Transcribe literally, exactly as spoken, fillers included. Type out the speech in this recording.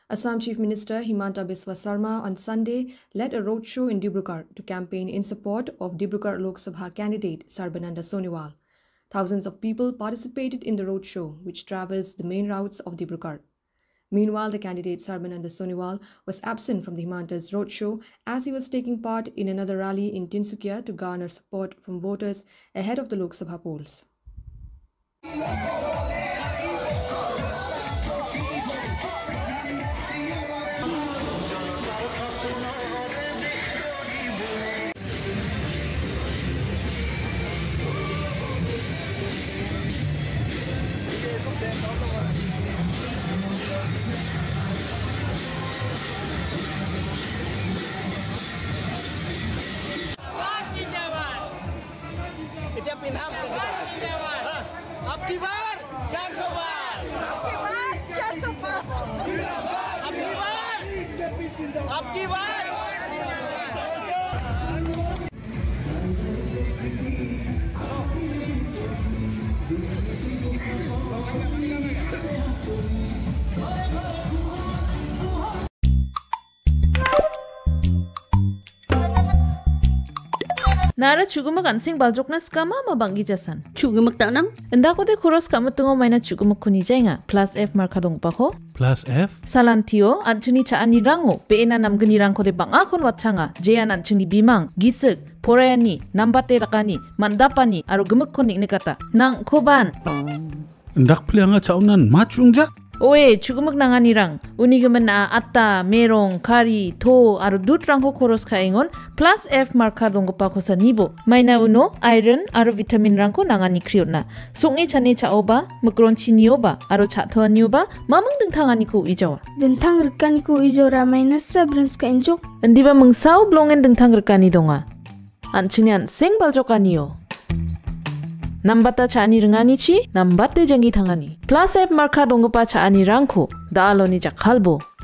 Assam Chief Minister Himanta Biswa Sarma on Sunday led a roadshow in Dibrugarh to campaign in support of Dibrugarh Lok Sabha candidate Sarbananda Sonowal. Thousands of people participated in the roadshow, which traversed the main routes of Dibrugarh. Meanwhile, the candidate Sarbananda Sonowal was absent from the Himanta's roadshow as he was taking part in another rally in Tinsukia to garner support from voters ahead of the Lok Sabha polls. अब की बार चार सौ बार अब की बार चार सौ पाँच अब की बार अब की बार Nara chugumak ansing baljokna skama mabangi jasan. Chugumak tanang? Enda ko de kuros kamu tungo maina chugumak kuni jainga. Plus F marka dong pako. Plus F? Salantio anchini chaani rango. Peena namgani rangko de bang akon watchanga. Jayan anchini bimang. Gisik. Porayani. Nambate rakani. Mandapani. Aro gemuk konik nikata. Nang koban. Ndak plianga chaunan machungjak? Oe chugumak nanganirang unigaman na atta merong kari to aro dutrang ko koros kaingon plus F marka donggo pa ko sa nibo maina uno iron aro vitamin rang ko nangani kriotna songi chane chaoba mukron chinioba aro chatho nioba mamang dengtangani ko ijawa dengtang rekani ko ijora maina sabrans ka injok endiba mengsau blongen dengtang rekani donga anchini an sing baljokaniyo Nambata chaani rengani chi, nambate jangi thangani. Plus F marka dongpa chaani rangko, daalo ni jakhalbo.